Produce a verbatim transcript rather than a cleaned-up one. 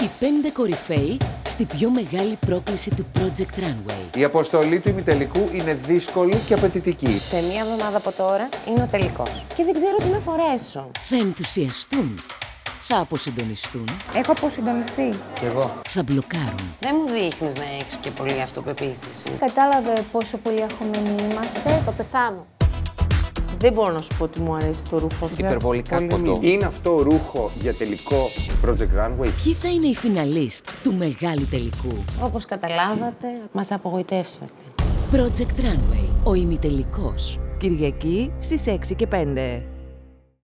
Οι πέντε κορυφαίοι στη πιο μεγάλη πρόκληση του Project Runway. Η αποστολή του ημιτελικού είναι δύσκολη και απαιτητική. Σε μία εβδομάδα από τώρα είναι ο τελικός. Και δεν ξέρω τι να φορέσω. Θα ενθουσιαστούν. Θα αποσυντονιστούν. Έχω αποσυντονιστεί. Κι εγώ. Θα μπλοκάρουν. Δεν μου δείχνεις να έχεις και πολύ αυτοπεποίθηση. Κατάλαβε πόσο πολύ αγχωμένοι είμαστε. Θα πεθάνω. Δεν μπορώ να σου πω ότι μου αρέσει το ρούχο. Υπερβολικά κοντό. Είναι αυτό ρούχο για τελικό Project Runway? Ποιοι θα είναι οι φιναλίστ του μεγάλου τελικού? Όπως καταλάβατε, μας απογοητεύσατε. Project Runway, ο ημιτελικός. Κυριακή στις έξι και πέντε.